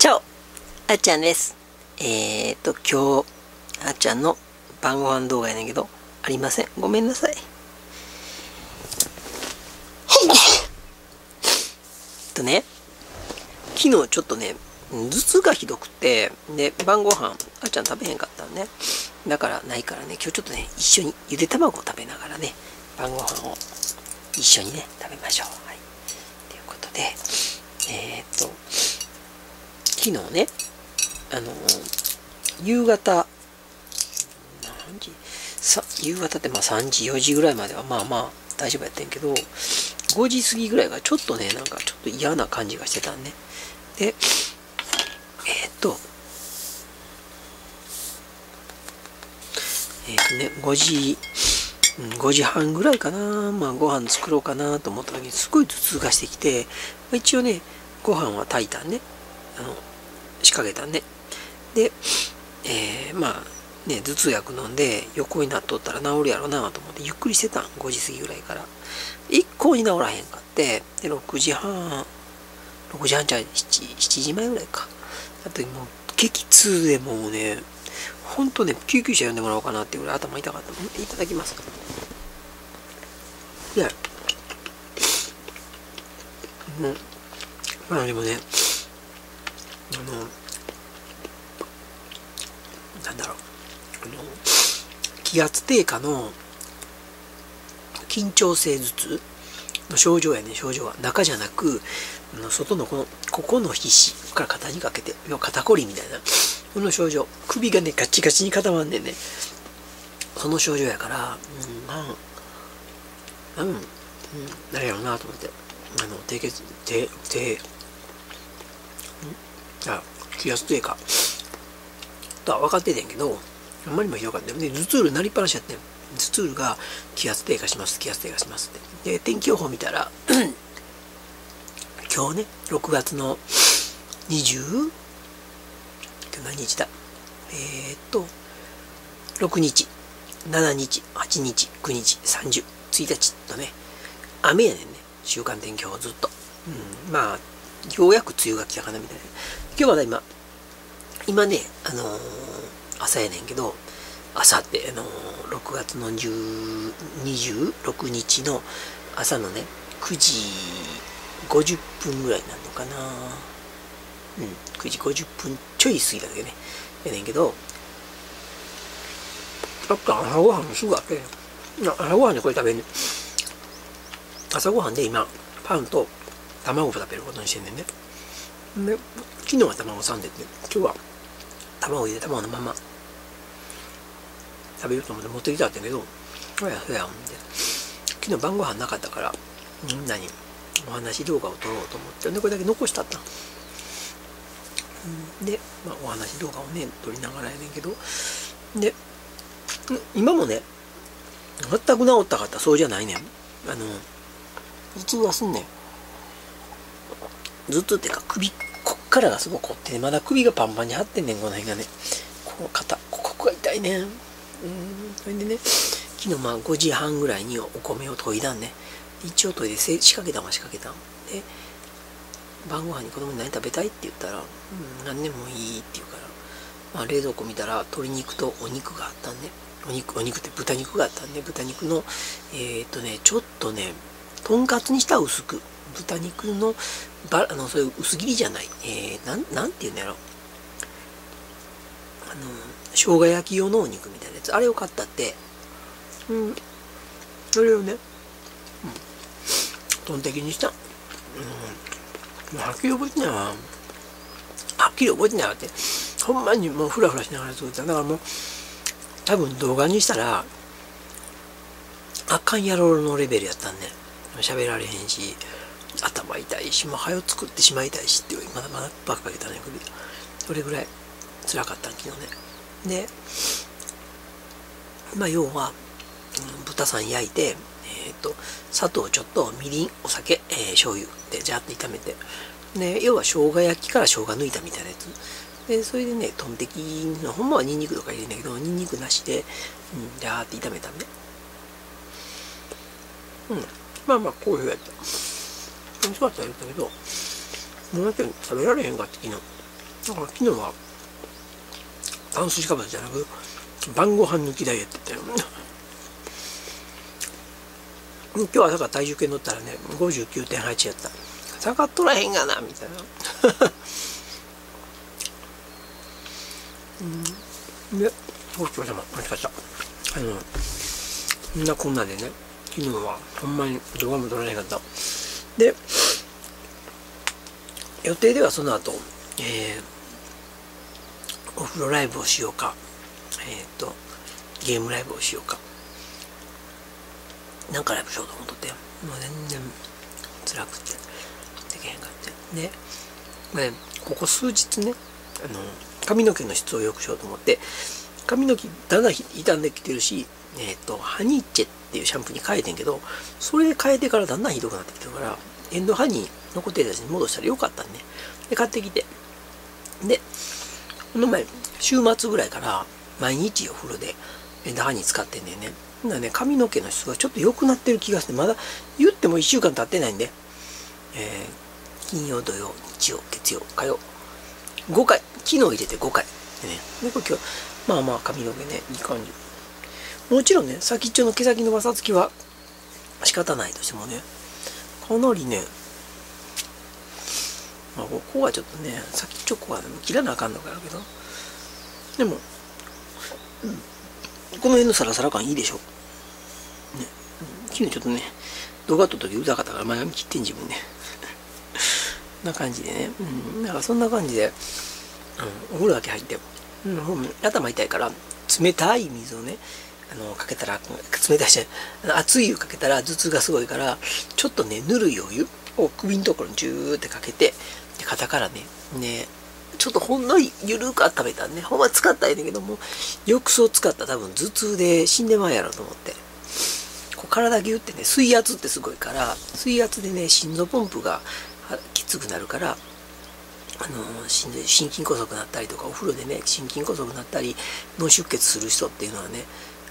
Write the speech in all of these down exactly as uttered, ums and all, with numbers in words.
チャオ、あっちゃんです。えーと、今日、あっちゃんの晩ご飯動画やねんけど、ありません。ごめんなさい。とね、昨日ちょっとね、頭痛がひどくて、で、晩ご飯、あっちゃん食べへんかったんね。だからないからね、今日ちょっとね、一緒にゆで卵を食べながらね、晩ご飯を一緒にね、食べましょう。はい。ということで、えーと、昨日ね、あの夕方何時さ夕方ってまあさんじよじぐらいまではまあまあ大丈夫やってんけど、ごじ過ぎぐらいがちょっとね、なんかちょっと嫌な感じがしてたんね。でえー、っとえー、っとねごじごじはんぐらいかな、まあご飯作ろうかなと思った時にすごい頭痛がしてきて、一応ねご飯は炊いたんね、あの仕掛けたんね。で、えー、まあね、頭痛薬飲んで横になっとったら治るやろうなと思ってゆっくりしてたん。ごじ過ぎぐらいから一向に治らへんかって、でろくじはんろくじはんちゃう 7, しちじまえぐらいかあともう激痛でもうね、ほんとね救急車呼んでもらおうかなっていうぐらい頭痛かった。いただきます。いやもうまあでもね、あのなんだろう、あの気圧低下の緊張性頭痛の症状やね。症状は中じゃなく、外のこのここの皮脂から肩にかけての肩こりみたいなこの症状、首がねガチガチに固まんねんね。その症状やから、うん、まあ多分、うん、あれやろうなと思って、あの低血低低あ気圧低下とは分かっててんけど、あんまりもひどかったよね。頭痛なりっぱなしやってん。頭痛が気圧低下します、気圧低下しますって。で、天気予報見たら、今日ね、ろくがつのにじゅう、今日何日だえー、っと、ろくにち、しちにち、はちにち、くにち、さんじゅう、ついたちとね、雨やねんね、週間天気予報ずっと。うん、まあ、ようやく梅雨が来たかなみたいな。今日まだ今、今ね、あのー、朝やねんけど、朝って、あのー、ろくがつのにじゅうろくにちの朝のね、くじごじゅっぷんぐらいになるのかな。うん、くじごじゅっぷんちょい過ぎただけね。やねんけど、ちょっと朝ごはんすぐあって、朝ごはんでこれ食べんねん。朝ごはんで今、パンと卵を食べることにしてんねんね。で、昨日は卵さんでって、今日は卵入れ卵のまま食べようと思って持ってきたんだけど、そうやそうやんで、昨日晩ご飯なかったからみんなにお話動画を撮ろうと思って、でこれだけ残したったんで、まあ、お話動画をね撮りながらやねんけど、で今もね全く治ったかったそうじゃないねん。あの頭痛はすんねん。頭痛っていうか首、こっからがすごい凝ってね、まだ首がパンパンに張ってんねん、この辺がね。この肩、ここが痛いねん。うん、それでね、昨日まあごじはんぐらいにお米を研いだんね。一応研いで仕掛けたんは仕掛けたん。で、晩ご飯に子供に何食べたいって言ったら、うん、何でもいいって言うから、まあ冷蔵庫見たら鶏肉とお肉があったんで、お肉、お肉って豚肉があったんで、豚肉の、えーっとね、ちょっとね、とんかつにしたら薄く、豚肉のばあのそういう薄切りじゃない、えー、なんなんていうんだろう、あの生姜焼き用のお肉みたいなやつ、あれを買ったって、うん、それをね、うん、トンテキにした、うん、はっきり覚えてないわ、はっきり覚えてないわって、ほんまにもうフラフラしながら作った。だからもう多分動画にしたらあかんやろのレベルやったんね。喋られへんし、頭痛いし、もう早作ってしまいたいしっていう、まだまだバカかけたね、首。それぐらい辛かったん、昨日ね。で、まあ要は、うん、豚さん焼いて、えっと、砂糖ちょっと、みりん、お酒、えー、醤油でジャーッと炒めて、で、要は生姜焼きから生姜抜いたみたいなやつ。で、それでね、トンテキの、ほんまはニンニクとか入れるんだけど、ニンニクなしで、うん、ジャーッと炒めたんで。うん。まあまあ、こういうふうやった。美味しかったら言ったけど、もうだけ食べられへんかって昨日。 だから昨日は炭水化物じゃなく晩ご飯抜きダイエットって今日はだから体重計乗ったらね ごじゅうきゅうてんはち やった。下がっとらへんがなみたいなうんでごちそうさまおいしかった。あのみんなこんなでね昨日はほんまに動画も撮られへんかった。で予定ではその後、えー、お風呂ライブをしようかえっとゲームライブをしようかなんかライブしようと思っとってもう全然辛くてできへんかってで、まあね、ここ数日ねあの髪の毛の質を良くしようと思って髪の毛だんだん傷んできてるしえっとハニーチェっていうシャンプーに変えてんけどそれ変えてからだんだんひどくなってきてるからエンドハニー残ってるやつに戻したらよかったんでで買ってきてでこの前週末ぐらいから毎日お風呂でエンドハニー使ってんだよね。だね髪の毛の質がちょっと良くなってる気がしてまだ言ってもいっしゅうかん経ってないんで、えー、金曜土曜日曜月曜火曜ごかい昨日入れてごかいでねでこれ今日まあまあ髪の毛ねいい感じもちろんね先っちょの毛先のばさつきは仕方ないとしてもねかなりねまあここはちょっとね先っちょこは、ね、切らなあかんのかやけどでも、うん、この辺のサラサラ感いいでしょ、ね、昨日ちょっとね動画撮った時うざかったから前髪切ってん自分ねな感じでね、うん、だからそんな感じで、うん、お風呂だけ入って、うん、頭痛いから冷たい水をねあのかけたら冷たいし熱い湯かけたら頭痛がすごいからちょっとねぬるいお湯を首のところにジューってかけてで肩からねねちょっとほんのりゆるく温めたんねほんま使ったらいいんだけども浴槽使ったら多分頭痛で死んでまうやろと思ってこう体ギュってね水圧ってすごいから水圧でね心臓ポンプがきつくなるからあの心筋梗塞になったりとかお風呂でね心筋梗塞になったり脳出血する人っていうのはね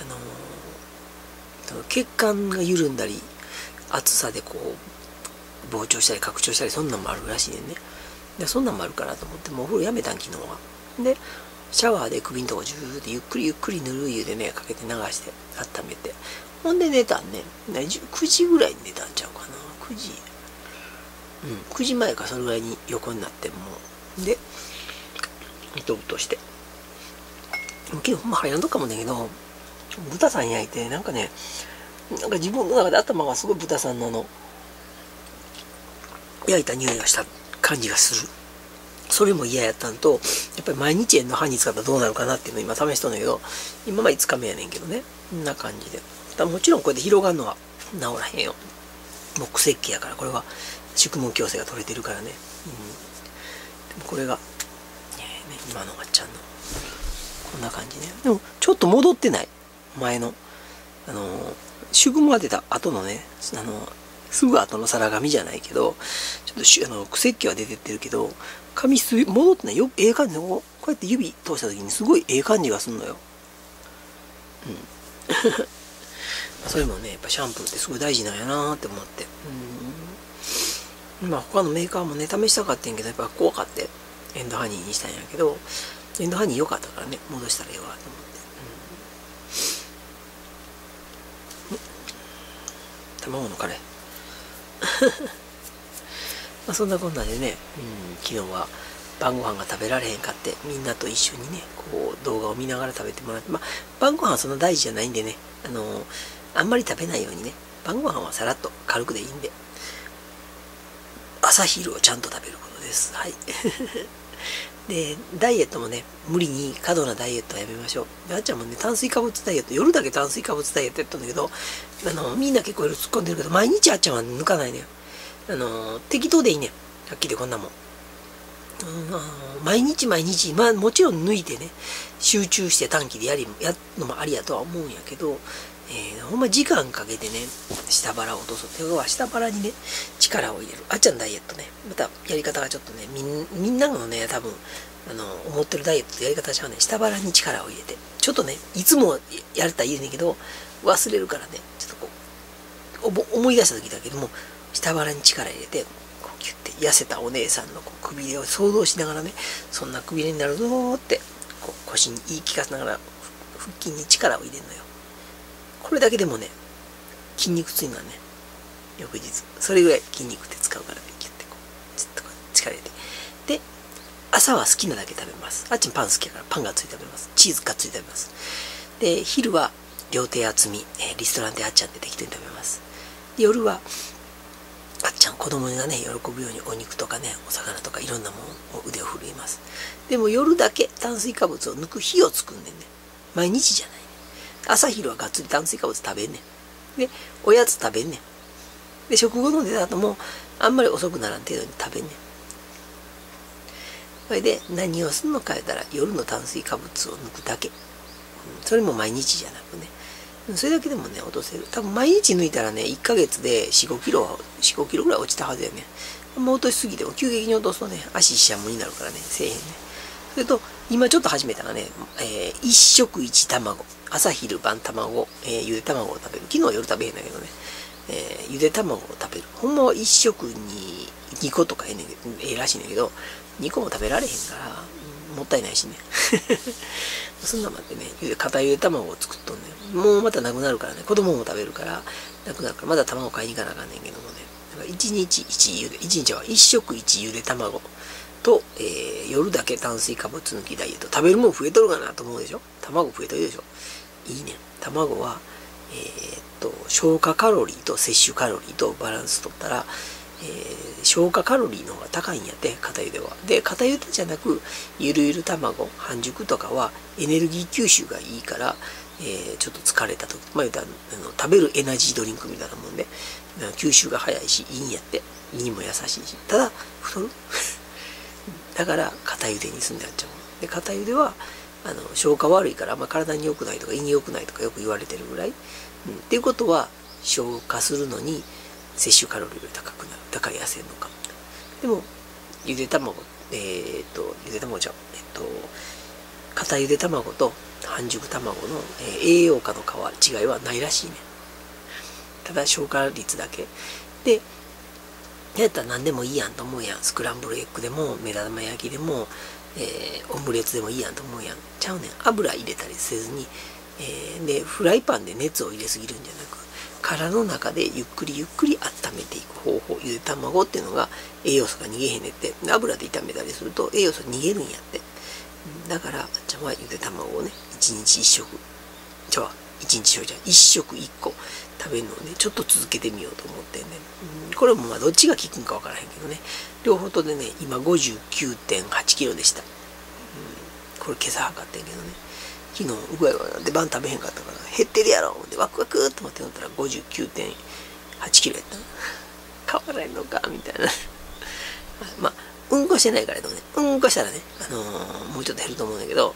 あの血管が緩んだり熱さでこう膨張したり拡張したりそんなんもあるらしいねんねでそんなんもあるかなと思ってもうお風呂やめたん昨日はでシャワーで首のとこジューってゆっくりゆっくりぬるい湯でねかけて流して温めてほんで寝たんねくじぐらいに寝たんちゃうかなくじうんくじまえかそれぐらいに横になってもうでうとうとして昨日ほんま早んどっかもだけど豚さん焼いてなんかねなんか自分の中で頭がすごい豚さんのあの焼いた匂いがした感じがするそれも嫌やったんとやっぱり毎日エンドハニー使ったらどうなるかなっていうのを今試しとんだけど今はいつかめやねんけどねこんな感じでもちろんこうやって広がるのは治らへんよもう癖っ気やからこれは宿毛矯正が取れてるからね、うん、でもこれが、えーね、今のまっちゃんのこんな感じねでもちょっと戻ってない前のあの宿毛が出た後のねあのすぐ後の皿髪じゃないけどちょっとしあの癖っ気は出てってるけど髪質戻ってないよええ感じのこうやって指通した時にすごいええ感じがすんのようんそれもねやっぱシャンプーってすごい大事なんやなーって思ってうんまあ他のメーカーもね試したかったんやけどやっぱ怖かってエンドハニーにしたんやけどエンドハニー良かったからね戻したらええわと思って、うん、卵のカレーまあそんなこんなでね、うん、昨日は晩ご飯が食べられへんかってみんなと一緒にねこう動画を見ながら食べてもらってまあ晩ご飯はそんな大事じゃないんでねあのー、あんまり食べないようにね晩ご飯はさらっと軽くでいいんで朝昼をちゃんと食べることですはいでダイエットもね無理に過度なダイエットはやめましょう。あっちゃんもね炭水化物ダイエット夜だけ炭水化物ダイエットやったんだけどあのみんな結構いろいろ突っ込んでるけど毎日あっちゃんは抜かないのよ。あの適当でいいねんはっきりこんなもん、うん、あ毎日毎日まあもちろん抜いてね集中して短期でやりやるのもありやとは思うんやけど、えー、ほんま時間かけてね下腹を落とすっていうのは下腹にね力を入れるあっちゃんダイエットねまたやり方がちょっとねみんみんなのね多分あの思ってるダイエットってやり方じゃね下腹に力を入れてちょっとねいつもやれたらいいねんけど忘れるからねちょっとこう思い出した時だけども下腹に力入れてこうキュッて痩せたお姉さんのこうくびれを想像しながらね、そんなくびれになるぞーってこう腰に言い聞かせながら腹筋に力を入れるのよ。これだけでもね、筋肉痛になるね。翌日それぐらい筋肉って使うからね、キュッてこうちょっとこう力入れて、で朝は好きなだけ食べます。あっちもパン好きやからパンがついて食べます。チーズがついて食べます。で昼は両手厚み、えー、リストランテあっちゃんで適当に食べます。で夜はあっちゃん子供がね喜ぶようにお肉とかねお魚とかいろんなものを腕を振るいます。でも夜だけ炭水化物を抜く日を作んねんね。毎日じゃないね。朝昼はがっつり炭水化物食べんねん。でおやつ食べんねん。で食後の出た後もあんまり遅くならん程度に食べんねん。それで何をすんのか言ったら夜の炭水化物を抜くだけ、うん、それも毎日じゃなくね、それだけでもね落とせる。多分毎日抜いたらねいっかげつでよん、ごキロよん、ごキロぐらい落ちたはずやね。もう落としすぎても急激に落とすとね足しゃむになるからねせえへんね。それと今ちょっと始めたらね、えー、一食一卵、朝昼晩卵、えー、ゆで卵を食べる。昨日夜食べへんだけどね、えー、ゆで卵を食べる。ほんまは一食ににことかええねんけど、ええらしいねんけどにこも食べられへんから、うん、もったいないしねそんなん待ってね、ゆで片ゆで卵を作っとんねん。もうまたなくなるからね、子供も食べるからなくなるからまだ卵買いに行かなあかんねんけどもね。だからいちにちいちゆで、いちにちは一食いちゆで卵と、えー、夜だけ炭水化物抜きダイエット。食べるもん増えとるかなと思うでしょ。卵増えとるでしょ。いいね。卵はえー、っと消化カロリーと摂取カロリーとバランス取ったら、えー、消化カロリーの方が高いんやって、片ゆでは。で片ゆでじゃなくゆるゆる卵半熟とかはエネルギー吸収がいいから、えー、ちょっと疲れた時、まあ言うたらあの食べるエナジードリンクみたいなもんで吸収が早いしいいんやって。胃にも優しいし、ただ太るだから片ゆでにすんであっちゃう。で片ゆではあの消化悪いから、まあ、体に良くないとか胃に良くないとかよく言われてるぐらい、うん、っていうことは消化するのに摂取カロリーより高くなる、高い痩せるのか。でもゆで卵、えー、っとゆで卵じゃん、えっと片ゆで卵と半熟卵の、えー、栄養価の違いはないらしいね。ただ消化率だけでやったら何でもいいやんと思うやん。スクランブルエッグでも目玉焼きでも、えー、オムレツでもいいやんと思うやん。ちゃうねん。油入れたりせずに、えー、でフライパンで熱を入れすぎるんじゃなく、殻の中でゆっくりゆっくり温めていく方法。ゆで卵っていうのが栄養素が逃げへんねって。油で炒めたりすると栄養素逃げるんやって。だからあっちゃんはゆで卵をねいちにちいっしょく、じゃあいちにちじゃいっしょくいっこ食べるのをねちょっと続けてみようと思ってね、うん、これもまあどっちが効くんか分からへんけどね、両方とでね今 ごじゅうきゅうてんはちキロでした、うん、これ今朝測ってんけどね、昨日具合がなんで晩食べへんかったから減ってるやろでワクワクって思って乗ったら ごじゅうきゅうてんはちキロやった変わらんのかみたいなまあうんこしてないからやとね、うんこしたらね、あのー、もうちょっと減ると思うんだけど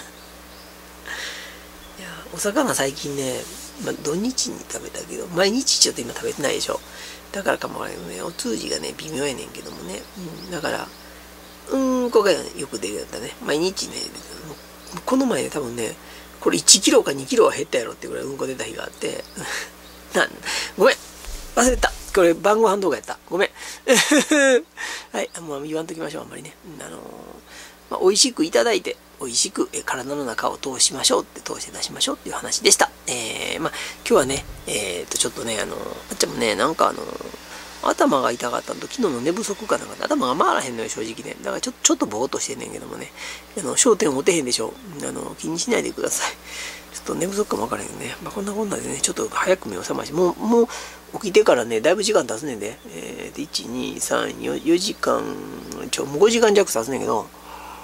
いやお魚最近ね、まあ、土日に食べたけど毎日ちょっと今食べてないでしょ。だからかもわからないけどね、お通じがね微妙やねんけどもね、うん、だからうんこが、ね、よく出るやったね。毎日ねこの前ね多分ねこれいちキロかにキロは減ったやろっていうぐらいうんこ出た日があってなんごめん忘れた、これ晩ご飯動画やった、ごめんはい、もう言わんときましょう。あんまりね、あのーまあ、美味しくいただいて美味しく体の中を通しましょうって、通して出しましょうっていう話でした。えー、まあ今日はねえー、っとちょっとねあのー、あっちゃんもねなんかあのー、頭が痛かったのと昨日の寝不足かなんかで頭が回らへんのよ正直ね。だからちょちょっとぼーっとしてんねんけどもね、あの焦点持てへんでしょ。あの気にしないでください。ちょっと寝不足かもわからへんね。まあこんなこんなでねちょっと早く目を覚まし、もうもう起きてからねだいぶ時間経つねんで、えー、いちにさんよよじかんちょもうごじかん弱経つねんけど、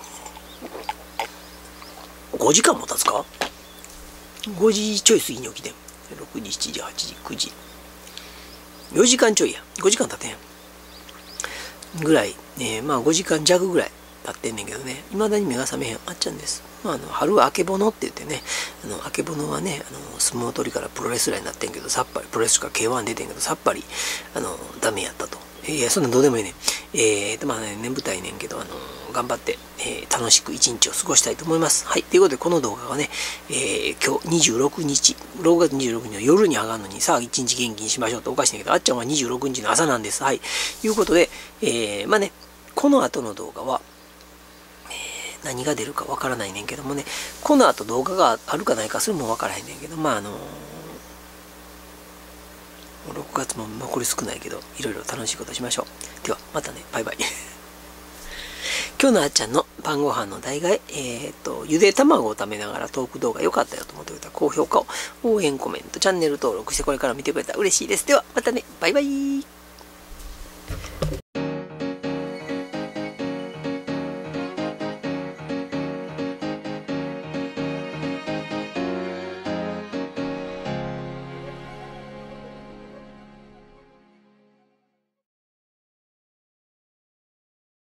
ごじかんも経つか、ごじちょい過ぎに起きてん、ろくじしちじはちじくじよじかんちょいや、ごじかん経ってんぐらい、えー、まあごじかん弱ぐらい経ってんねんけどね、いまだに目が覚めへんあっちゃんです。まあ、あの春はあけぼのって言ってね、あのあけぼのはねあの相撲取りからプロレスラーになってんけどさっぱり、プロレスから ケーワン 出てんけどさっぱりあのダメやったといや、そんなんどうでもいいねん。えーと、まあね、眠たいねんけど、あのー、頑張って、えー、楽しく一日を過ごしたいと思います。はい。ということで、この動画はね、えー、今日にじゅうろくにち、ろくがつにじゅうろくにちの夜に上がるのに、さあ一日元気にしましょうっておかしいんだけど、あっちゃんはにじゅうろくにちの朝なんです。はい。ということで、えー、まあね、この後の動画は、えー、何が出るかわからないねんけどもね、この後動画があるかないか、それもわからへんねんけど、まああのー、ろくがつも残り少ないけど、いろいろ楽しいことしましょう。では、またね、バイバイ。今日のあっちゃんの晩ご飯の代替え、えっと、ゆで卵を食べながらトーク動画良かったよと思ってくれたら高評価を、応援コメント、チャンネル登録してこれから見てくれたら嬉しいです。では、またね、バイバイ。